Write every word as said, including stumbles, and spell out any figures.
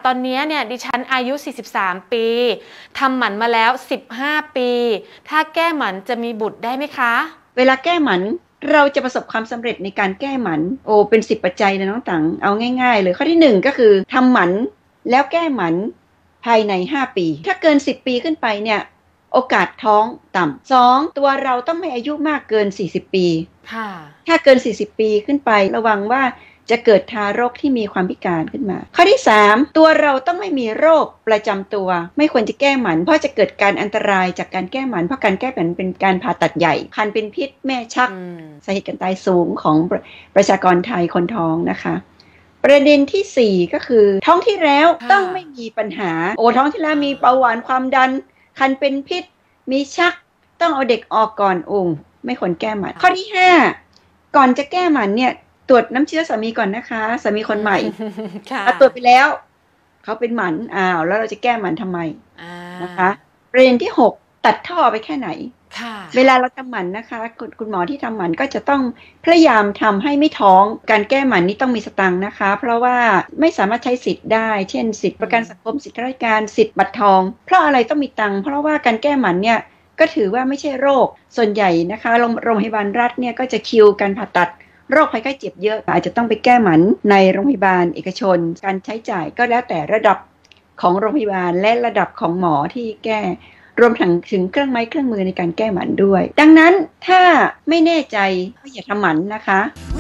ตอนนี้เนี่ยดิฉันอายุสี่สิบสามปีทำหมันมาแล้วสิบห้าปีถ้าแก้หมันจะมีบุตรได้ไหมคะเวลาแก้หมันเราจะประสบความสำเร็จในการแก้หมันโอ้เป็นสิบปัจจัยเลยน้องตังเอาง่ายๆเลยข้อที่หนึ่งก็คือทำหมันแล้วแก้หมันภายในห้าปีถ้าเกินสิบปีขึ้นไปเนี่ยโอกาสท้องต่ำสองตัวเราต้องไม่อายุมากเกินสี่สิบปีค่ะถ้าเกินสี่สิบปีขึ้นไประวังว่าจะเกิดทารกที่มีความพิการขึ้นมาข้อที่สามตัวเราต้องไม่มีโรคประจำตัวไม่ควรจะแก้หมันเพราะจะเกิดการอันตรายจากการแก้หมันเพราะการแก้หมันเป็นการผ่าตัดใหญ่คันเป็นพิษแม่ชักสาเหตุการตายสูงของประชากรไทยคนท้องนะคะประเด็นที่สี่ก็คือท้องที่แล้วต้องไม่มีปัญหาโอ้ท้องที่แล้วมีเบาหวานความดันคันเป็นพิษมีชักต้องเอาเด็กออกก่อนองค์ไม่ควรแก้หมันข้อที่ห้าก่อนจะแก้หมันเนี่ยตรวจน้ำเชื้อสามีก่อนนะคะสามีคนใหม่ตรวจไปแล้วเขาเป็นหมันอ้าวแล้วเราจะแก้หมันทำไมนะคะประเด็นที่หกตัดท่อไปแค่ไหนเวลาเราทำหมันนะคะคุณคุณหมอที่ทำหมันก็จะต้องพยายามทำให้ไม่ท้องการแก้หมันนี้ต้องมีสตังค์นะคะเพราะว่าไม่สามารถใช้สิทธิ์ได้เช่นสิทธิประกันสังคมสิทธิราชการสิทธิ์บัตรทองเพราะอะไรต้องมีตังค์เพราะว่าการแก้หมันเนี่ยก็ถือว่าไม่ใช่โรคส่วนใหญ่นะคะโรงพยาบาลรัฐเนี่ยก็จะคิวการผ่าตัดโรคภัยไข้เจ็บเยอะอาจจะต้องไปแก้หมันในโรงพยาบาลเอกชนการใช้จ่ายก็แล้วแต่ระดับของโรงพยาบาลและระดับของหมอที่แก้รวมถึงถึงเครื่องไม้เครื่องมือในการแก้หมันด้วยดังนั้นถ้าไม่แน่ใจก็อย่าทำหมันนะคะ